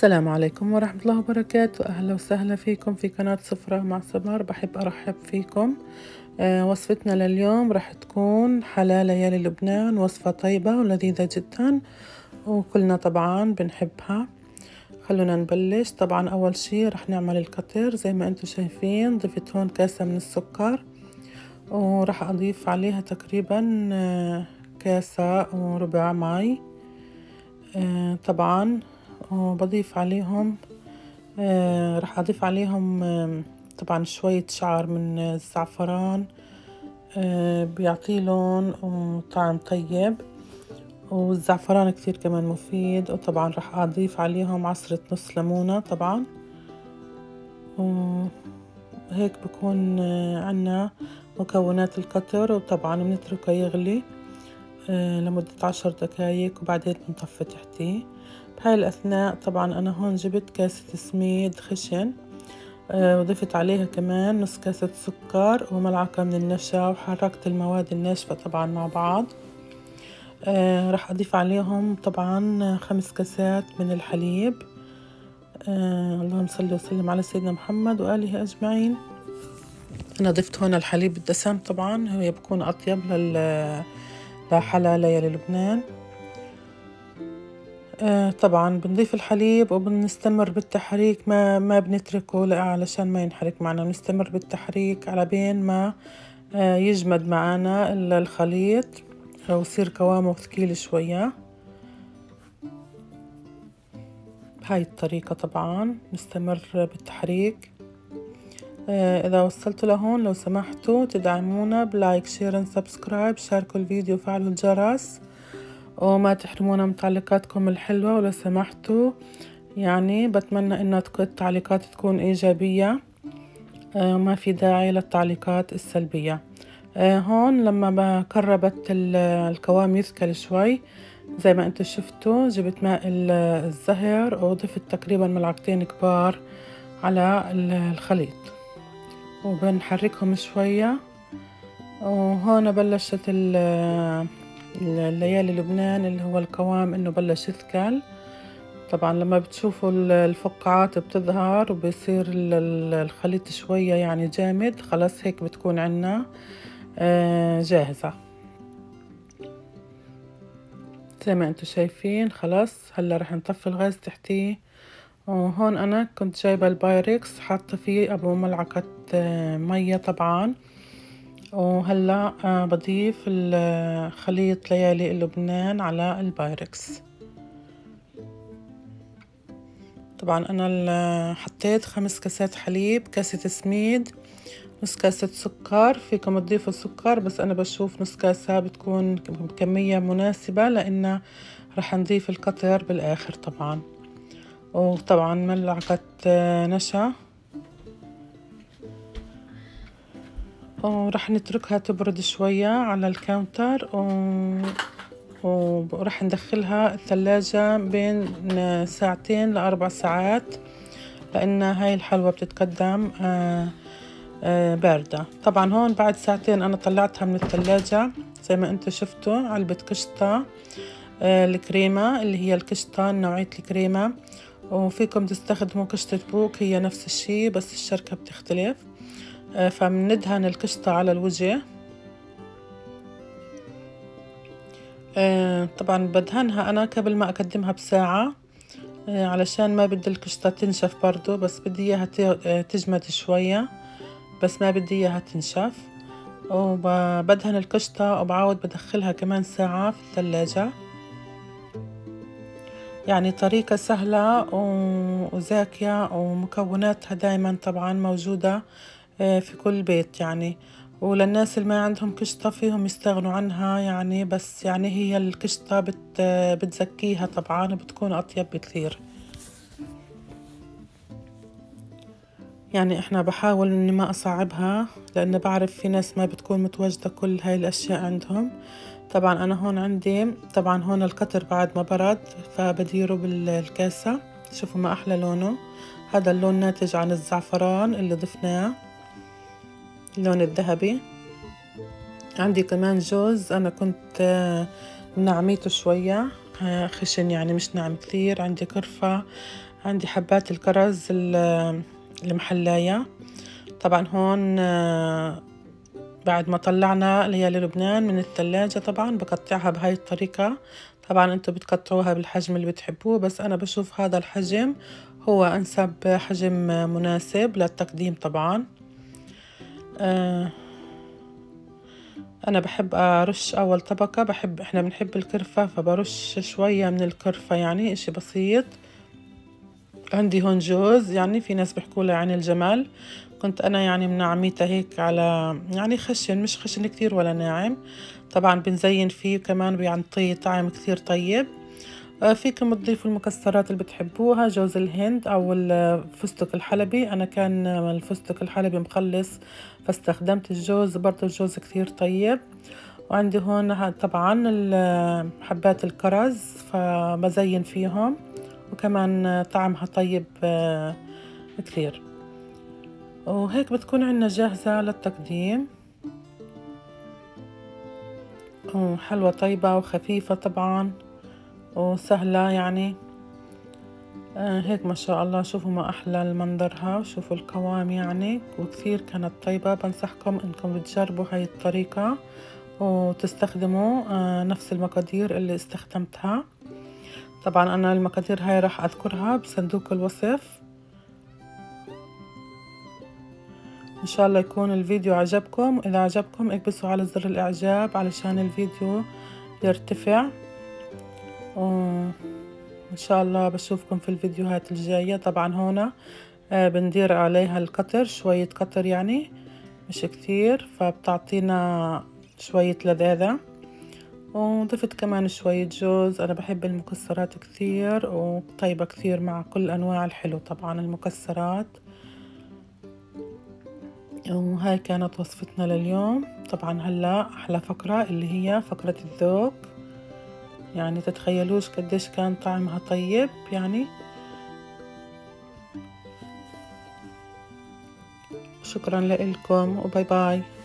السلام عليكم ورحمة الله وبركاته. أهلا وسهلا فيكم في قناة سفرة مع سمر. بحب أرحب فيكم. وصفتنا لليوم راح تكون حلا ليالي لبنان، وصفة طيبة ولذيذة جدا وكلنا طبعا بنحبها. خلونا نبلش. طبعا أول شي راح نعمل القطر زي ما انتم شايفين. ضفت هون كاسة من السكر وراح أضيف عليها تقريبا كاسة وربع ماي. طبعا وبضيف عليهم راح أضيف عليهم طبعا شوية شعر من الزعفران، بيعطيه لون وطعم طيب، والزعفران كتير كمان مفيد. وطبعا راح أضيف عليهم عصرة نص ليمونة طبعا. وهيك بكون عنا مكونات القطر. وطبعا بنتركه يغلي لمدة 10 دقايق وبعدين بنطفي تحتيه. بهاي الأثناء طبعا أنا هون جبت كاسة سميد خشن، وضفت عليها كمان نص كاسة سكر وملعقة من النشا، وحركت المواد الناشفة طبعا مع بعض. راح أضيف عليهم طبعا 5 كاسات من الحليب. اللهم صل وسلم على سيدنا محمد وآله أجمعين. أنا ضفت هون الحليب الدسم طبعا، هو بكون أطيب لحلا ليالي لبنان. طبعا بنضيف الحليب وبنستمر بالتحريك، ما بنتركه علشان ما ينحرق معنا. بنستمر بالتحريك على بين ما يجمد معنا الخليط ويصير قوامه ثقيل شوية. بهاي الطريقة طبعا نستمر بالتحريك. إذا وصلتوا لهون لو سمحتوا تدعمونا بلايك شير اند سبسكرايب، شاركوا الفيديو وفعلوا الجرس وما تحرمونا من تعليقاتكم الحلوة. ولو سمحتوا يعني بتمنى إن التعليقات تكون إيجابية، ما في داعي للتعليقات السلبية. هون لما قربت القوام يثقل شوي زي ما انتم شفتوا، جبت ماء الزهر وضفت تقريبا ملعقتين كبار على الخليط وبنحركهم شوية. وهون بلشت الليالي لبنان اللي هو القوام انه بلش يثقل. طبعا لما بتشوفوا الفقاعات بتظهر وبيصير الخليط شوية يعني جامد، خلاص هيك بتكون عنا جاهزة زي ما انتم شايفين. خلاص هلا رح نطفي الغاز تحتيه. وهون انا كنت جايبة البايركس حاطة فيه ابو ملعقة مية طبعا. وهلا بضيف خليط ليالي لبنان على البايركس. طبعا انا حطيت 5 كاسات حليب، كاسة سميد، نص كاسة سكر. فيكم تضيفوا سكر بس انا بشوف نص كاسة بتكون كمية مناسبة لان رح نضيف القطر بالاخر طبعا. وطبعا ملعقة نشا. ورح نتركها تبرد شوية على الكاونتر ورح ندخلها الثلاجة بين 2 ل4 ساعات لأن هاي الحلوى بتتقدم باردة. طبعا هون بعد 2 ساعات أنا طلعتها من الثلاجة زي ما انتم شفتوا. علبة قشطة الكريمة اللي هي القشطة نوعية الكريمة، وفيكم تستخدموا قشطة بوك هي نفس الشي بس الشركة بتختلف. فمندهن القشطة على الوجه. طبعا بدهنها أنا قبل ما أقدمها بساعة علشان ما بدي القشطة تنشف برضو، بس بدي إياها تجمد شوية بس ما بدي إياها تنشف. وبدهن القشطة وبعود بدخلها كمان ساعة في الثلاجة. يعني طريقة سهلة وزاكية ومكوناتها دايما طبعا موجودة في كل بيت يعني. وللناس اللي ما عندهم قشطة فيهم يستغنوا عنها يعني، بس يعني هي القشطة بتزكيها طبعا وبتكون أطيب بكثير. يعني احنا بحاول اني ما اصعبها لان بعرف في ناس ما بتكون متواجدة كل هاي الاشياء عندهم. طبعا انا هون عندي طبعا هون القطر بعد ما برد فبديره بالكاسة. شوفوا ما احلى لونه، هذا اللون ناتج عن الزعفران اللي ضفناه، اللون الذهبي. عندي كمان جوز انا كنت منعميته شوية خشن يعني مش ناعم كثير. عندي قرفة عندي حبات الكرز المحلاية. طبعا هون بعد ما طلعنا اللي هي للبنان من الثلاجة طبعا بقطعها بهاي الطريقة. طبعا انتوا بتقطعوها بالحجم اللي بتحبوه، بس انا بشوف هذا الحجم هو انسب حجم مناسب للتقديم طبعا. انا بحب ارش اول طبقة، احنا بنحب الكرفة فبرش شوية من الكرفة، يعني اشي بسيط. عندي هون جوز، يعني في ناس بيحكوا له عين الجمل، كنت انا يعني منعميته هيك على يعني خشن، مش خشن كتير ولا ناعم. طبعا بنزين فيه وكمان بيعطيه طعم كتير طيب. فيكم تضيفوا المكسرات اللي بتحبوها، جوز الهند او الفستق الحلبي. انا كان الفستق الحلبي مخلص فاستخدمت الجوز، برضه الجوز كتير طيب. وعندي هون طبعا حبات الكرز فبزين فيهم، وكمان طعمها طيب كثير. وهيك بتكون عنا جاهزة للتقديم، وحلوة طيبة وخفيفة طبعا وسهلة يعني. هيك ما شاء الله، شوفوا ما أحلى المنظرها وشوفوا القوام يعني، وكثير كانت طيبة. بنصحكم إنكم تجربوا هاي الطريقة وتستخدموا نفس المقادير اللي استخدمتها. طبعا أنا المقادير هاي راح أذكرها بصندوق الوصف. إن شاء الله يكون الفيديو عجبكم، إذا عجبكم اكبسوا على زر الإعجاب علشان الفيديو يرتفع. وإن شاء الله بشوفكم في الفيديوهات الجاية. طبعا هنا بندير عليها القطر، شوية قطر يعني مش كتير، فبتعطينا شوية لذاذة. وضفت كمان شوية جوز، أنا بحب المكسرات كثير وطيبة كثير مع كل أنواع الحلو طبعا المكسرات. وهاي كانت وصفتنا لليوم. طبعا هلا أحلى فقرة اللي هي فقرة الذوق، يعني تتخيلوش قديش كان طعمها طيب يعني. شكرا لكم وباي باي.